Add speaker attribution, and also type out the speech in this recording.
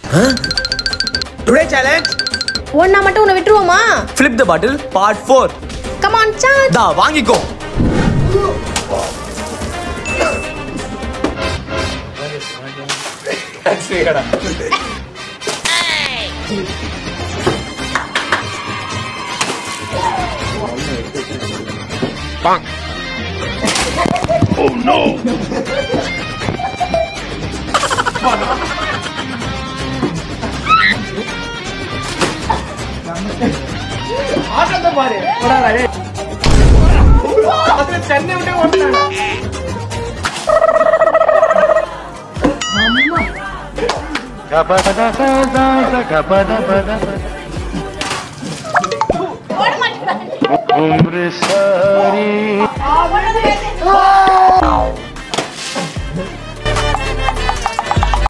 Speaker 1: Today challenge.
Speaker 2: ஒண்ணா மட்டும் உன்னை விட்டுருவோமா?
Speaker 1: Flip the bottle part 4.
Speaker 2: Come on, chance.
Speaker 1: Da வாங்கிக்கோ. சரிடா. Bang. Oh no. ஆட்டத்தை பாரு. போடா டேய். அது சென்னை விட்டு ஓடுறாங்க. அம்மா. கபடா கபடா. ஓட மாட்டேன். உம்ரே சாரி.